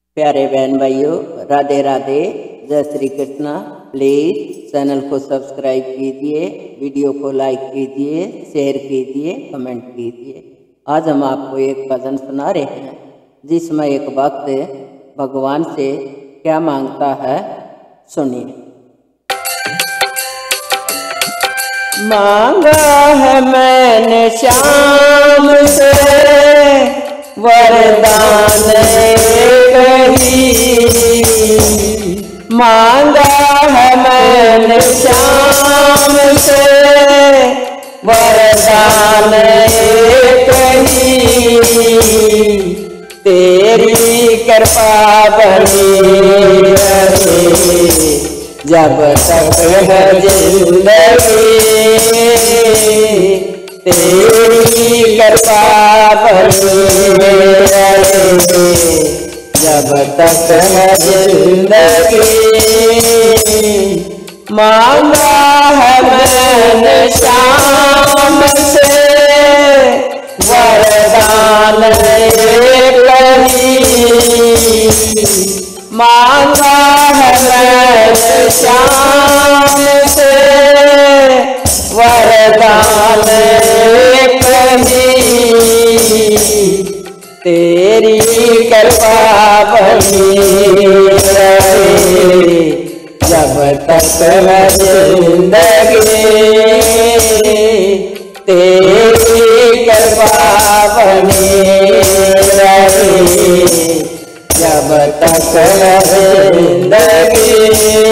प्यारे बहन भाइयों, राधे राधे, जय श्री कृष्णा। प्लीज चैनल को सब्सक्राइब कीजिए, वीडियो को लाइक कीजिए, शेयर कीजिए, कमेंट कीजिए। आज हम आपको एक भजन सुना रहे हैं जिसमें एक भक्त भगवान से क्या मांगता है, सुनिए। मांगा है मैंने श्याम से वरदान कही, मांगा है मैंने श्याम से वरदान कही, तेरी कृपा बनी रहे जब तक है जिंदगी, तेरी कृपा बनी रहे जब तक है जिंदगी। मांगा है मैंने श्याम से वरदान कही, मांगा है मैंने श्याम से वरदान कही, तेरी कृपा बनी रहे जब तक है जिंदगी, तेरी कृपा बनी रहे जब तक है जिंदगी।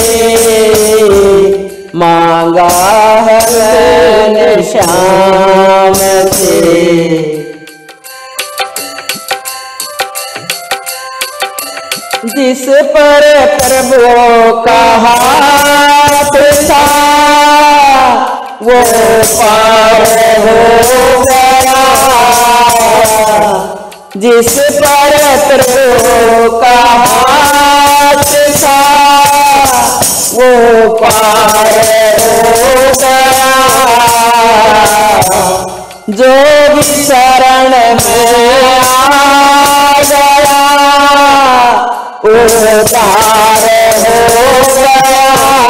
मांगा है मैंने श्याम से, जिस पर प्रभु का हाथ था वो पार हो गया, जिस पर प्रभु का हाथ था वो पार हो गया, जो भी शरण में आ गया उद्धार हो गया,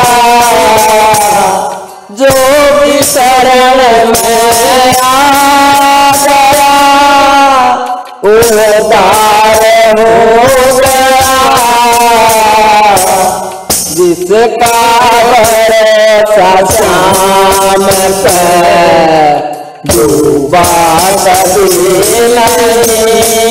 जो भी शरण में आ गया उद्धार हो गया, जिसका भरोसा शाम पर डूबा कभी नहीं,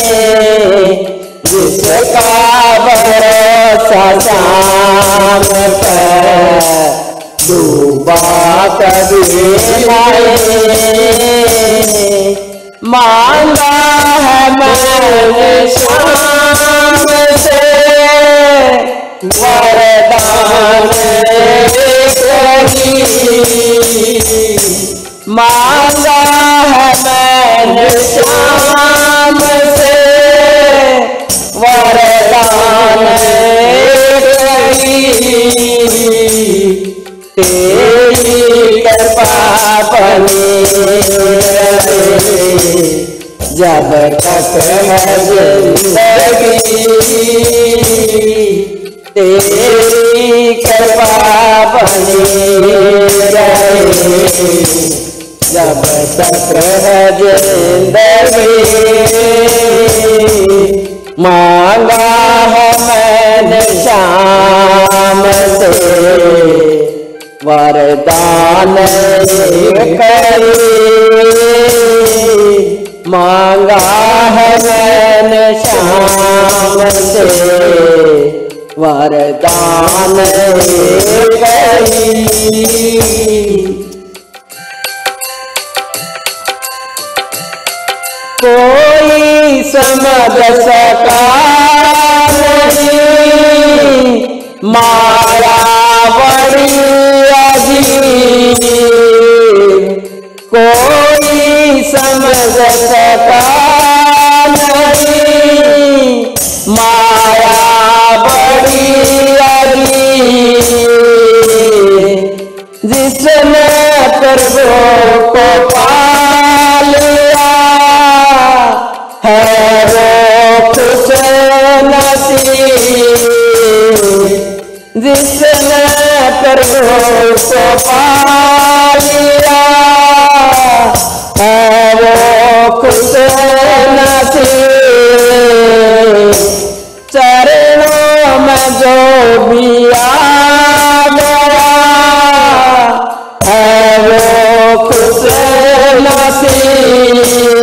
जिसका भरोसा शाम पर डूबा कभी नहीं। मांगा है मैंने शाम से वरदान कही, मांगा है मैंने श्याम से वरदान कही, तेरी कृपा बनी रहे जब तक है जिंदगी, तेरी कृपा बनी रहे जब तक है जिंदगी। मांगा है मैंने श्याम से वरदान कही, मांगा है मैंने श्याम से वरदान कही। कोई समझ सका नहीं माया बड़ी अजीब, कोई समझ सका नहीं माया बड़ी अजीब, जिसने प्रभु को पा लिया है वो खुश नसीब, प्रभु को पा लिया है वो खुश नसीब। चरणों में जो भी आ गया है वो खुश नसीब।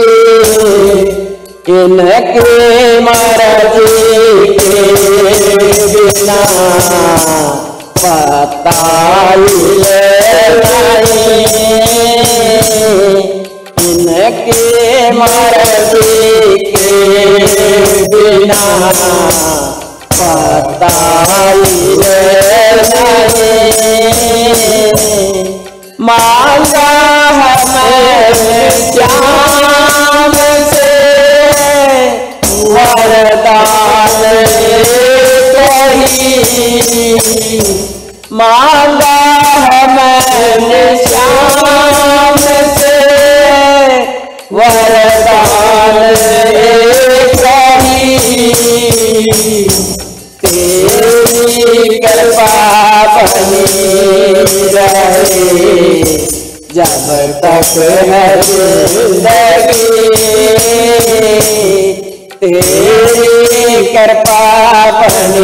इनकी मर्जी के बिना पता ही नहीं, इनकी मर्जी के बिना पता ही नहीं। मांगा है मैंने श्याम से वरदान कही, मांगा है मैंने श्याम से वरदान कही। तेरी कृपा बनी रहे जब तक है जिंदगी, तेरी कृपा बनी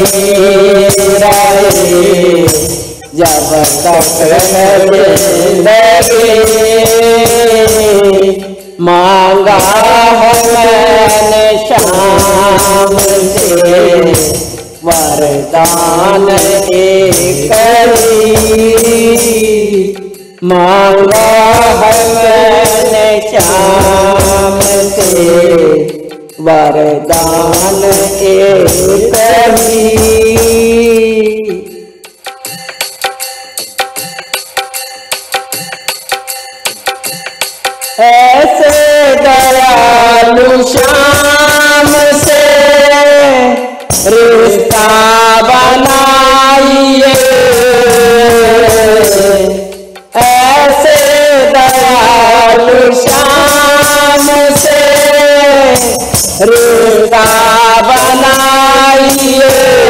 रहे जब तक है जिंदगी। मांगा है मैंने शाम से वरदान एक ही, मांगा है मैंने शाम से वरदान एक ही। ऐसे दयालु श्याम से रिश्ता बनाइए, ऐसे दयालु श्याम से रिश्ता बनाइए।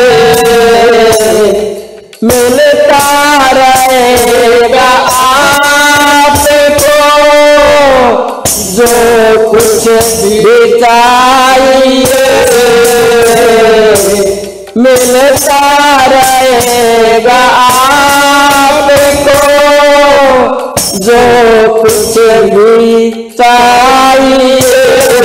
मिलता रहेगा आपको जो कुछ भी चाहिए, मिलता रहेगा आपको जो कुछ भी चाहिए।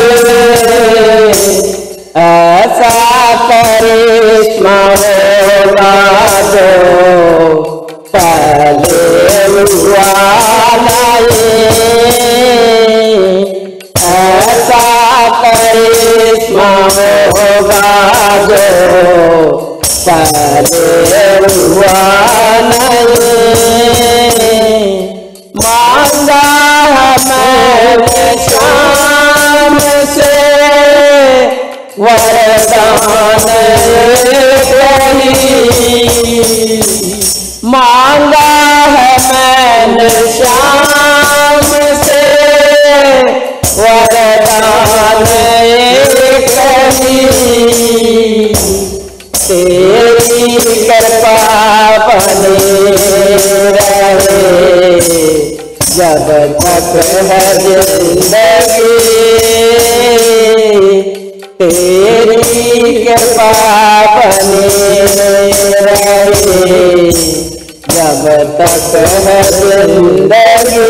ऐसा करिश्मा होगा जो पहले हुआ नहीं, ऐसा करिश्मा होगा जो पहले हुआ नहीं। मांगा मैंने शाम से वरदान कही, मांगा है मैंने शाम से वरदान कही। तेरी कृपा बनी रहे जब तक है जिंदगी, तेरी कृपा बनी रहे जब तक है जिंदगी।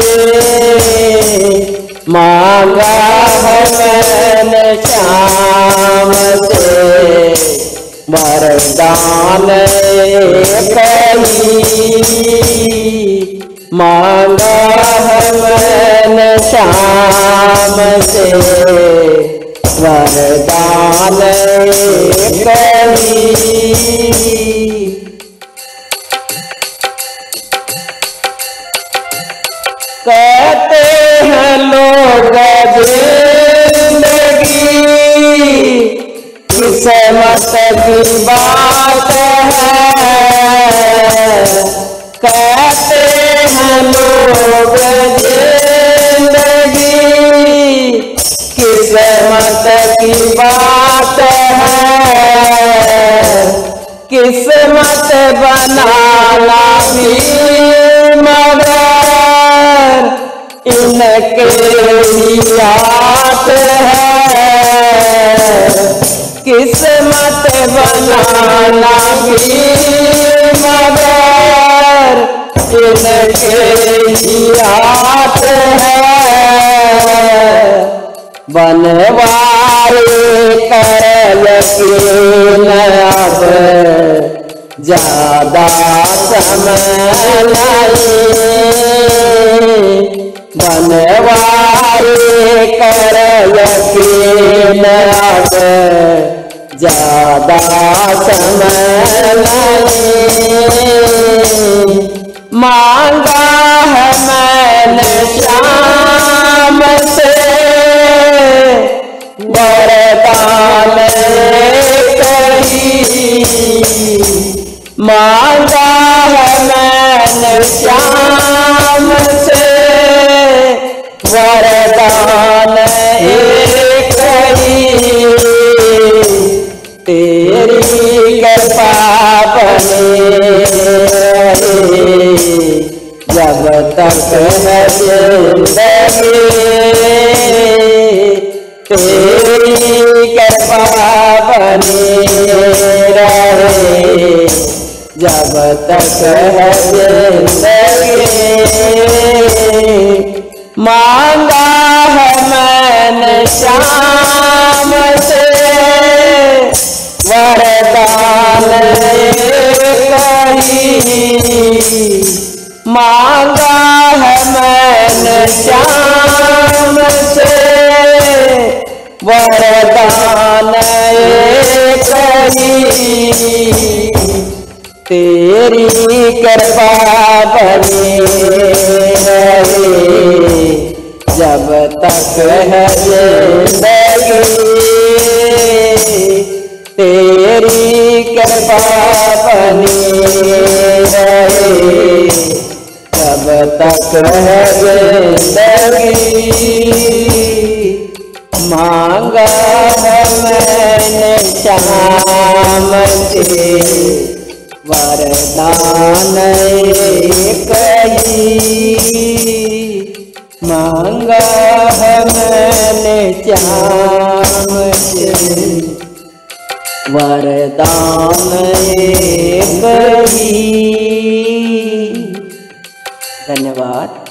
मांगा है मैंने शाम से वरदान कही, मांगा है मैंने शाम से वरदान कही। कहते हैं लोग जिंदगी किस्मत की बात है, कहते हैं लोग जिंदगी किस्मत की बात है। किस्मत बनाना भी मगर इनके हाथ है। किस्मत बनाना भी मगर इनके हाथ है। बनवाए कर यकीन अब ज्यादा समय नहीं। बनवाए कर यकीन अब ज्यादा समय नहीं। मांगा है मैंने शाम से वरदान कहीं। मांगा है मैंने शाम से वरदान कहीं। तेरी कृपा बने जब तक है जिंदगी। तेरी कृपा बनी रहे जब तक है जिंदगी। मांगा है मैंने शाम से वरदान कहीं। मांगा है मैंने शाम से वरदान कहीं। तेरी कृपा बनी रहे जब तक है जिंदगी। तेरी कृपा बनी रहे जब तक है जिंदगी। मांगा है मैंने शाम से वरदान कहीं। मांगा है मैंने शाम से वरदान कहीं। धन्यवाद।